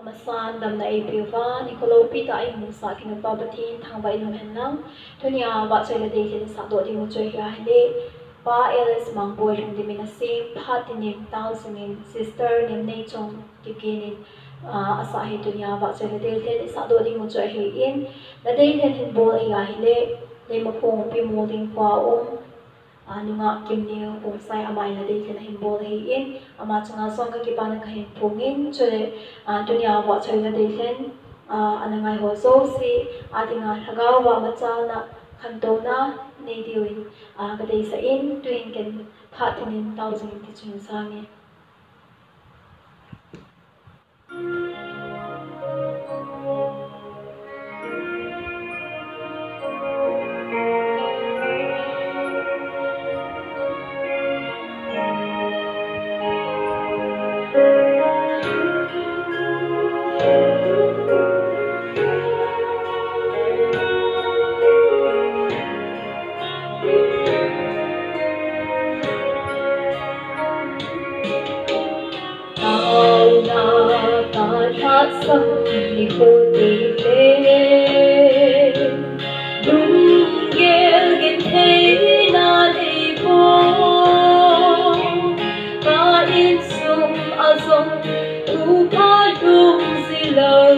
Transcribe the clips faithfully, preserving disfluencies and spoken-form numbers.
masan dam na ipiwa ni kolopi ta ai musa kin pa batin thang bai no hen nang thunia wa choi la dei chen sa do ding choi ya hele pa ls mang boy hung di min sim phatinin tau simin sister nim nei chong kikinin asa hi thunia wa choi la dei chen sa do ding choi hi in la dei chen hin bol ya hele le ma pong pi mo ding kwa om nunga kimni om sai amai la dei chen hin bol hi in ama changa song ka ki pa na ka hin pongin chole dunia wa choi la dei chen anangai ho so si adinga thagaw wa macha na khanto na nei diwin ka dei sa in twin ken phatinin thousand ti chung sange Sâm ni cô đi lên đúng ghé gần thấy na đi vô ta yên sum a sum tu pa đúng gì lâu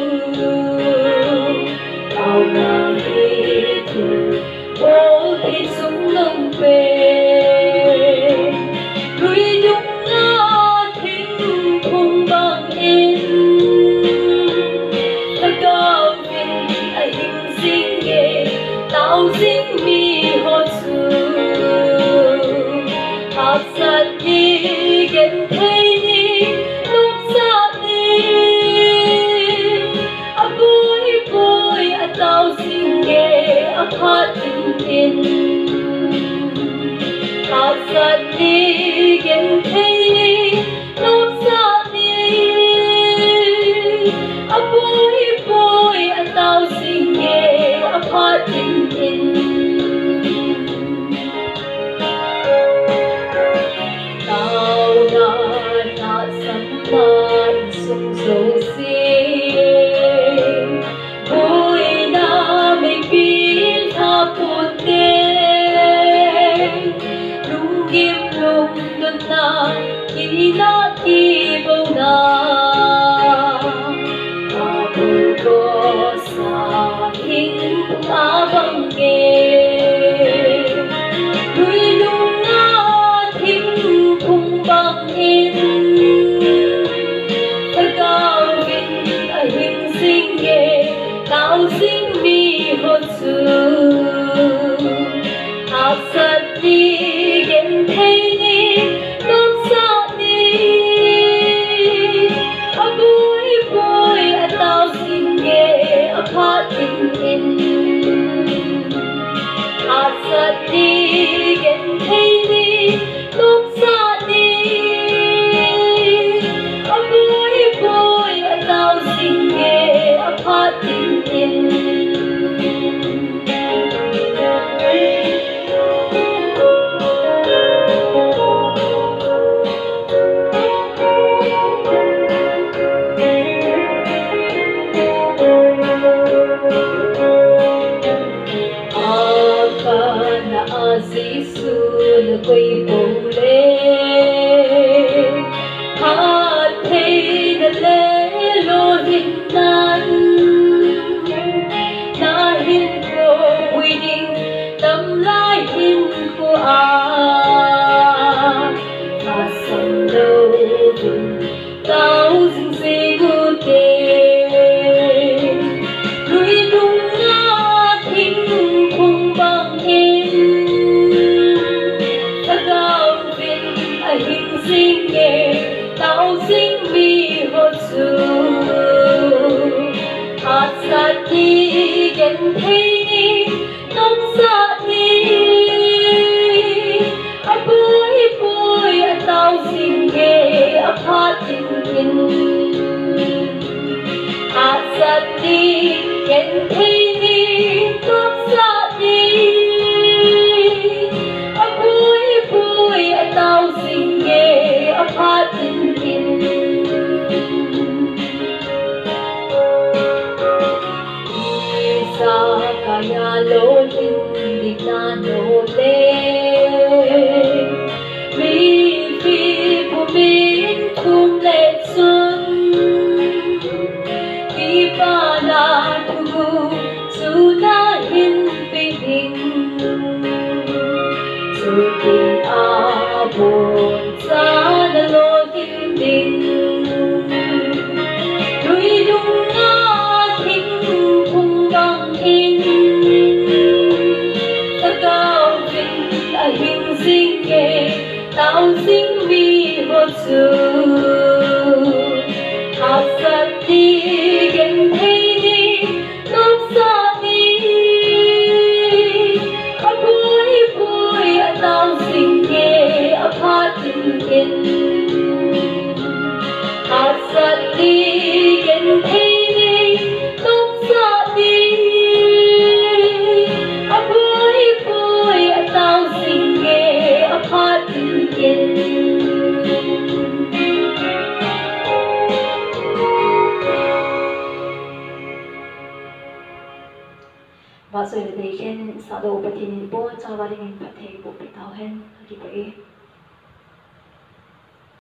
tao na đi tu ô thì sum lông về lui đúng na thinh không bằng in tao dính mi hot su hạt sạt đi gần thấy đi lúc xa đi a boy boy a tao dính ghé a hot in in hạt sạt đi gần thấy đi lúc xa đi a boy boy a tao dính ghé a hot in sung sâu xí vui na mây biết tha bồn đê lung kim lung đơn na kỳ na kỳ bầu na ta bầu có xa hình ta bằng nghề đuôi lung na thinh cùng bằng in tao dính mi hot su hạt sạt đi gần thấy đi lúc xa đi a boy boy a tao dính ghé a part in in hạt sạt đi gần thấy đi lúc xa đi a boy boy a tao dính ghé a part in in Giêsu quay bầu lên hát thấy đất lễ lô hình nan na hin cô quy định tâm lai hin cô à mà sầm đâu đừng tao dinh dê ngô tê lui đúng na thinh không bằng in hình sinh nghề tao dính mi hot su hạt sạt đi gần thấy đi lúc xa đi a boy boy a tao dính nghề a part in in hạt sạt đi gần thấy đi lúc xa đi a boy boy a tao dính ghé a part in in chu hạt sắt đi gần thấy đi lúc xa đi ở vui vui ở tao sinh nghe ở phát tình kiên hạt sắt đi gần thấy đi lúc xa đi ở vui vui ở tao sinh nghe ở phát tình kiên và rồi là đây khen sao đồ bát thiên bố cho vào đình phát thề bộ bị tao hen thì vậy